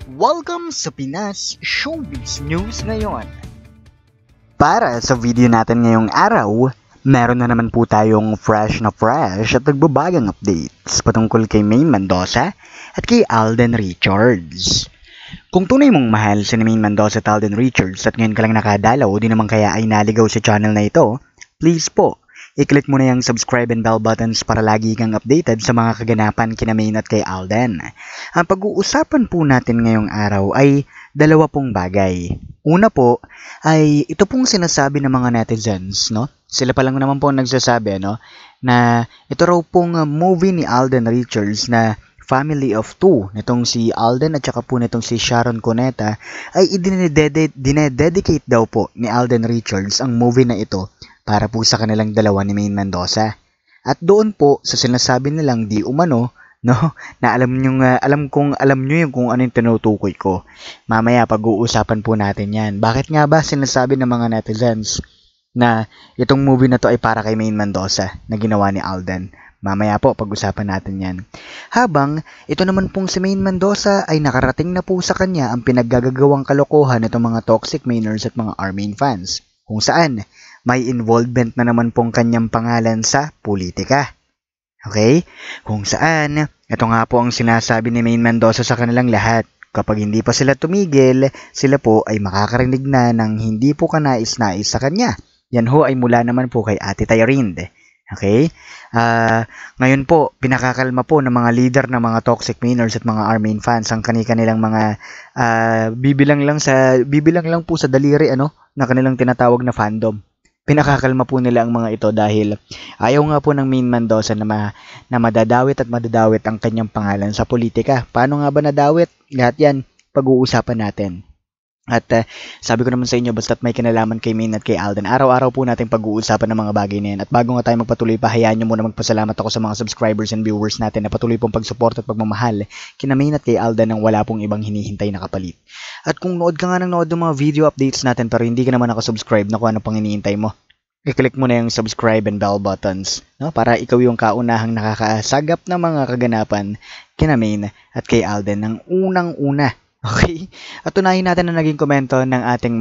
Welcome sa Pinas Showbiz News ngayon. Para sa video natin ngayong araw, meron na naman po tayong fresh at nagbabagang updates patungkol kay Maine Mendoza at kay Alden Richards. Kung tunay mong mahal si Maine Mendoza at Alden Richards at ngayon ka lang nakadalaw o di naman kaya ay naligaw sa channel na ito, please po, i-click mo na yung subscribe and bell buttons para lagi kang updated sa mga kaganapan kina Maine at kay Alden. Ang pag-uusapan po natin ngayong araw ay dalawa pong bagay. Una po ay ito pong sinasabi ng mga netizens, no? Sila pa lang naman po nagsasabi, no? Na ito raw pong movie ni Alden Richards na Family of Two, nitong si Alden at saka po nitong si Sharon Cuneta, ay dinededicate daw po ni Alden Richards ang movie na ito para po sa kanilang dalawa ni Maine Mendoza. At doon po sa sinasabi nilang di umano, no, na alam nyo yung kung ano yung tinutukoy ko. Mamaya pag-uusapan po natin yan. Bakit nga ba sinasabi ng mga netizens na itong movie na to ay para kay Maine Mendoza na ginawa ni Alden? Mamaya po pag-usapan natin yan. Habang ito naman pong si Maine Mendoza ay nakarating na po sa kanya ang pinaggagawang kalokohan nitong mga toxic Mainers at mga Armaine fans, kung saan may involvement na naman pong kanyang pangalan sa politika. Okay? Kung saan, ito nga po ang sinasabi ni Maine Mendoza sa kanilang lahat. Kapag hindi pa sila tumigil, sila po ay makakarinig na ng hindi po kanais-nais sa kanya. Yan ho ay mula naman po kay Ate Tyrande. Okay? Ngayon po, pinakakalma po ng mga leader ng mga toxic Mainers at mga Armaine fans ang kanilang mga bibilang lang po sa daliri na kanilang tinatawag na fandom. Pinakakalma po nila ang mga ito dahil ayaw nga po ng Maine Mendoza na madadawit ang kanyang pangalan sa politika. Paano nga ba nadawit? Lahat yan pag-uusapan natin. At sabi ko naman sa inyo, basta't may kinalaman kay Maine at kay Alden, araw-araw po natin pag-uusapan ng mga bagay na yan. At bago nga tayo magpatuloy pa, hayaan nyo muna magpasalamat ako sa mga subscribers and viewers natin na patuloy pong pag-support at pagmamahal kina Maine at kay Alden nang wala pong ibang hinihintay na kapalit. At kung nood ka nga ng mga video updates natin pero hindi ka naman nakasubscribe, naku, ano pang hinihintay mo? I-click mo na yung subscribe and bell buttons, no? Para ikaw yung kaunahang nakakasagap ng mga kaganapan kina Maine at kay Alden ng unang-una. Okay? At tunahin natin na naging komento ng ating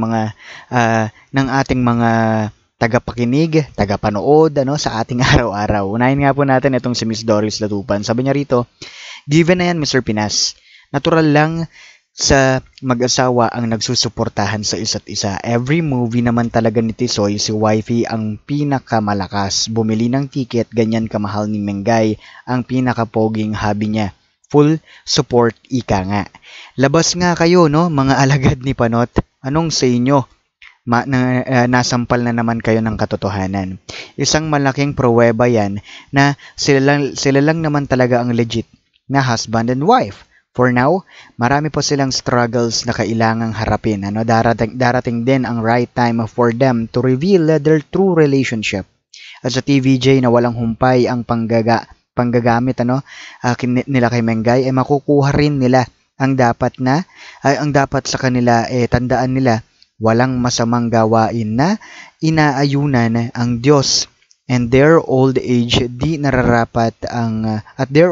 mga tagapakinig, tagapanood sa ating araw-araw. Unahin nga po natin itong si Miss Doris Latupan. Sabi niya rito, given na yan Mr. Pinas, natural lang sa mag-asawa ang nagsusuportahan sa isa't isa. Every movie naman talaga ni Tisoy, si Wifey ang pinakamalakas. Bumili ng ticket, ganyan kamahal ni Mengay, ang pinakapoging hobby niya. Full support, ika nga. Labas nga kayo, no, mga alagad ni Panot. Anong sa inyo? Nasampal na naman kayo ng katotohanan. Isang malaking pruweba yan na sila lang naman talaga ang legit na husband and wife. For now, marami po silang struggles na kailangang harapin. Darating din ang right time for them to reveal their true relationship. As a TVJ na walang humpay ang panggagamit nila kay Mengay, ay makukuha rin nila ang dapat sa kanila, tandaan nila, walang masamang gawain na inaayunan ang Diyos. And their old age, hindi nararapat ang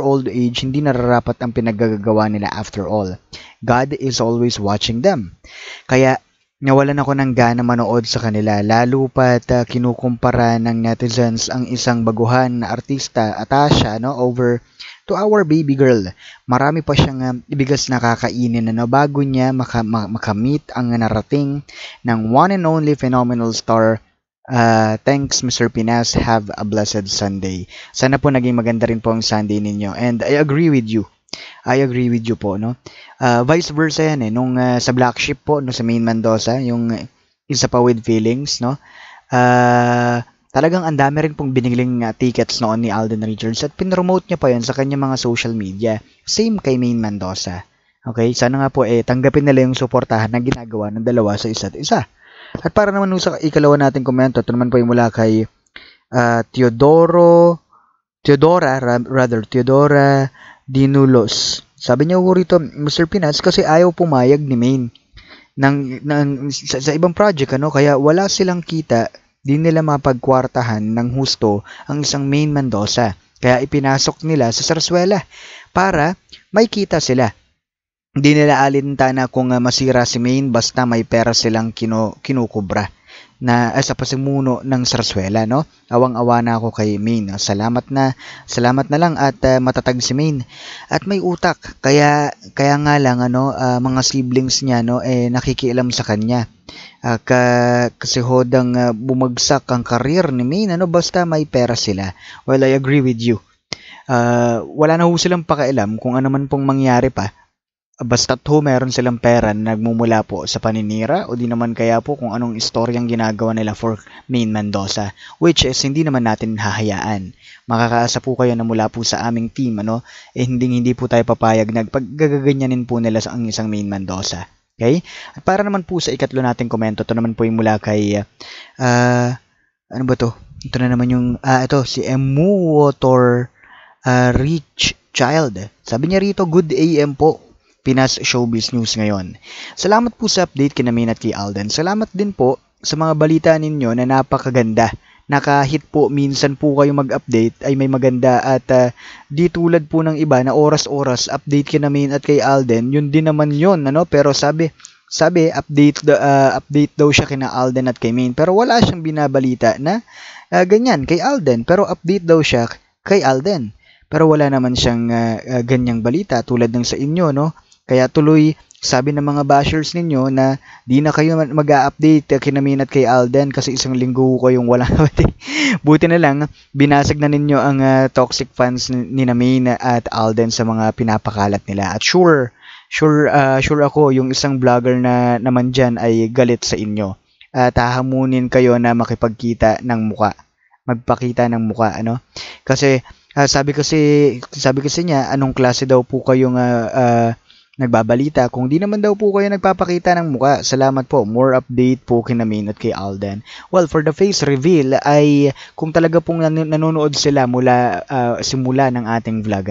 pinaggagawa nila after all. God is always watching them. Kaya nawalan ako ng gana manood sa kanila, lalo pat kinukumpara ng netizens ang isang baguhan na artista, Atasha, over to our baby girl. Marami pa siyang ibigas na kakainin bago niya makamit ang narating ng one and only phenomenal star. Thanks Mr. Pinas, have a blessed Sunday. Sana po naging maganda rin po ang Sunday ninyo. And I agree with you po, no? Vice versa yan nung sa Black Sheep po, sa Maine Mendoza, yung isa pa with feelings, no? Talagang ang dami rin pong biniling tickets noon ni Alden Richards at pinromote niya pa yun sa kanyang mga social media. Same kay Maine Mendoza. Okay? Sana nga po tanggapin nila yung suportahan na ginagawa ng dalawa sa isa't isa. At para naman sa ikalawa nating komento, ito naman po yung mula kay Teodora Dinulos. Sabi niya rito, Mr. Pinas, kasi ayaw pumayag ni Maine sa ibang project, kaya wala silang kita, di nila mapagkwartahan ng husto ang isang Maine Mendoza. Kaya ipinasok nila sa Sarsuela para may kita sila. Hindi nila alintana kung masira si Maine basta may pera silang kinukubra na sa pasimuno ng Sarsuela, no? Awang-awa na ako kay Maine. Salamat na lang at matatag si Maine. At may utak. Kaya nga lang mga siblings niya nakikialam sa kanya. Kasi hodang bumagsak ang karir ni Maine basta may pera sila. Well, I agree with you. Wala na ho silang pakialam kung ano man pong mangyari pa. Basta't meron silang pera na nagmumula po sa paninira o di naman kaya po kung anong istoryang ginagawa nila for Maine Mendoza, which is hindi naman natin hahayaan. Makakaasa po kayo na mula po sa aming team hindi po tayo papayag na paggagaganyanin po nila ang isang Maine Mendoza. Okay? At para naman po sa ikatlo nating komento, ito naman po yung mula kay ano ba to? Ito na naman yung ito si Emuotor Rich Child. Sabi niya rito, good AM po. Pinas Showbiz News ngayon. Salamat po sa update kina Maine at kay Alden. Salamat din po sa mga balita ninyo na napakaganda. Na kahit po minsan po kayo mag-update ay may maganda at di tulad po ng iba na oras-oras update kina Maine at kay Alden. Yun din naman yun. Pero sabi update daw siya kina Alden at kay Maine. Pero wala siyang binabalita na ganyan kay Alden. Pero update daw siya kay Alden. Pero wala naman siyang ganyang balita tulad ng sa inyo, no? Kaya tuloy, sabi ng mga bashers ninyo na di na kayo mag-a-update kina Maine at kay Alden kasi isang linggo kayong wala. Buti na lang, binasag na ninyo ang toxic fans ni Maine at Alden sa mga pinapakalat nila. At sure ako, yung isang vlogger na naman dyan ay galit sa inyo. Hahamunin kayo na makipagkita ng muka. Magpakita ng muka, Kasi sabi kasi niya, anong klase daw po kayong nagbabalita kung di naman daw po kayo nagpapakita ng muka. Salamat po. More update po kina Maine at kay Alden. Well, for the face reveal ay kung talaga pong nanonood sila simula ng ating vlog,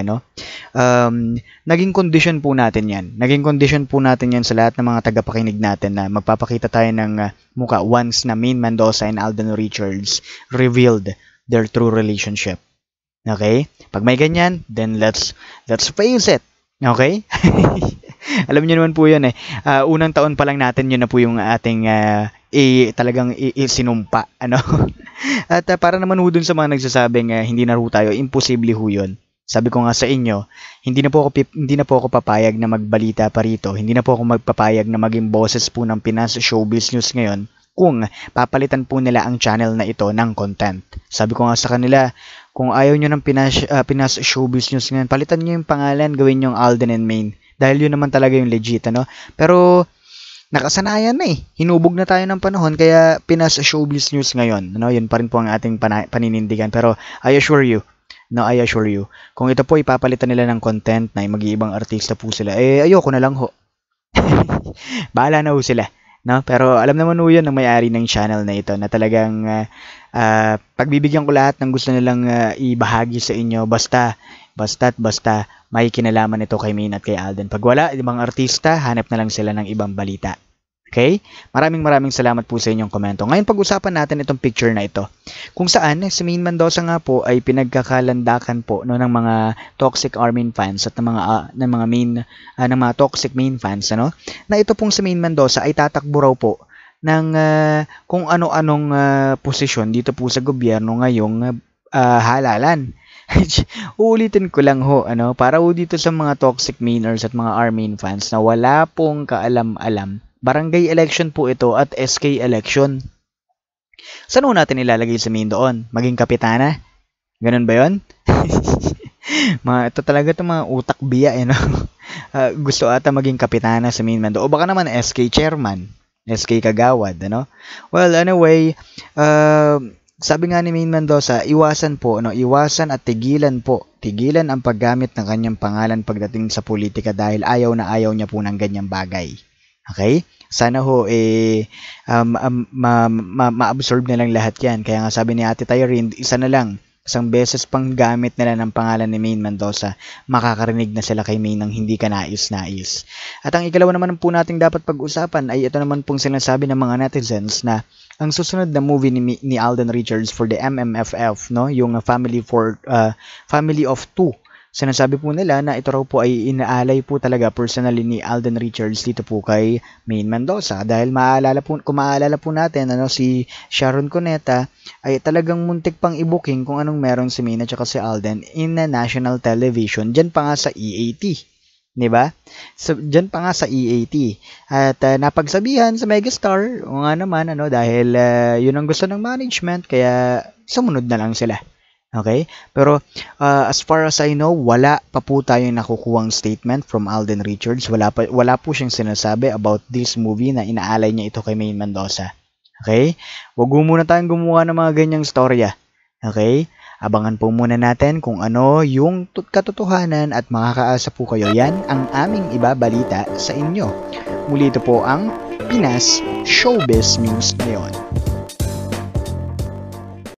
naging condition po natin yan. Naging condition po natin yan sa lahat ng mga tagapakinig natin na magpapakita tayo ng muka once na Maine Mendoza and Alden Richards revealed their true relationship. Okay? Pag may ganyan, then let's face it. Okay? Alam niyo naman po yun unang taon pa lang natin yun na po yung ating talagang sinumpa. At para naman ho dun sa mga nagsasabing hindi na ho tayo, imposible ho yun. Sabi ko nga sa inyo, hindi na po ako papayag na magbalita pa rito. Hindi na po ako magpapayag na maging boses po ng Pinas Showbiz News ngayon kung papalitan po nila ang channel na ito ng content. Sabi ko nga sa kanila, kung ayaw nyo ng Pinas Showbiz News ngayon, palitan nyo yung pangalan, gawin nyo yung Alden and Maine. Dahil yun naman talaga yung legit, Pero, nakasanayan na Hinubog na tayo ng panahon, kaya Pinas Showbiz News ngayon. Yun pa rin po ang ating paninindigan. Pero, I assure you, kung ito po ipapalitan nila ng content na mag-iibang artista po sila, ayoko na lang ho. Bahala na ho sila. Pero alam naman ho yun ng may-ari ng channel na ito na talagang pagbibigyan ko lahat ng gusto nilang ibahagi sa inyo basta may kinalaman ito kay Maine at kay Alden. Pag wala, ibang artista, hanap na lang sila ng ibang balita. Okay? Maraming salamat po sa inyong komento. Ngayon pag-usapan natin itong picture na ito. Kung saan si Maine Mendoza nga po ay pinagkakalandakan po ng mga toxic Armin fans at ng mga toxic Maine fans na ito pong si Maine Mendoza ay tatakbo raw po ng kung ano-anong posisyon dito po sa gobyerno ngayong halalan. Uulitin ko lang ho para ho dito sa mga toxic Mainers at mga Armin fans na wala pong kaalam-alam. Barangay election po ito at SK election. Saan ho natin ilalagay si Maine doon? Maging kapitana? Ganun ba yun? Ito talaga itong mga utak biya gusto ata maging kapitana si Maine Mendoza. O baka naman SK chairman, SK kagawad. Well, anyway, sabi nga ni Maine Mendoza, iwasan at tigilan ang paggamit ng kanyang pangalan pagdating sa politika dahil ayaw niya po ng ganyang bagay. Okay? Sana ho ma-absorb na lang lahat yan. Kaya nga sabi ni Ate Tyrene, isang beses pang gamit nila ng pangalan ni Maine Mendoza, makakarinig na sila kay Maine ng hindi ka nais-nais. At ang ikalawa naman po nating dapat pag-usapan ay ito naman pong sinasabi ng mga netizens na ang susunod na movie ni Alden Richards for the MMFF, yung Family of Two, Sinasabi po nila na ito raw po ay inaalay po talaga personally ni Alden Richards dito po kay Maine Mendoza dahil kung maalala po natin si Sharon Cuneta ay talagang muntik pang i-booking kung anong meron si Maine at saka si Alden in national television dyan pa nga sa EAT. Diba? So, dyan pa nga sa EAT. At napagsabihan sa Megastar, o nga naman, dahil yun ang gusto ng management, kaya sumunod na lang sila. Okay? Pero, as far as I know, wala pa po tayong nakukuhang statement from Alden Richards. Wala po siyang sinasabi about this movie na inaalay niya ito kay Maine Mendoza. Okay? Huwag muna tayong gumawa ng mga ganyang storya. Okay? Abangan po muna natin kung ano yung katotohanan at makakaasa po kayo. Yan ang aming ibabalita sa inyo. Muli ito po ang Pinas Showbiz News ngayon.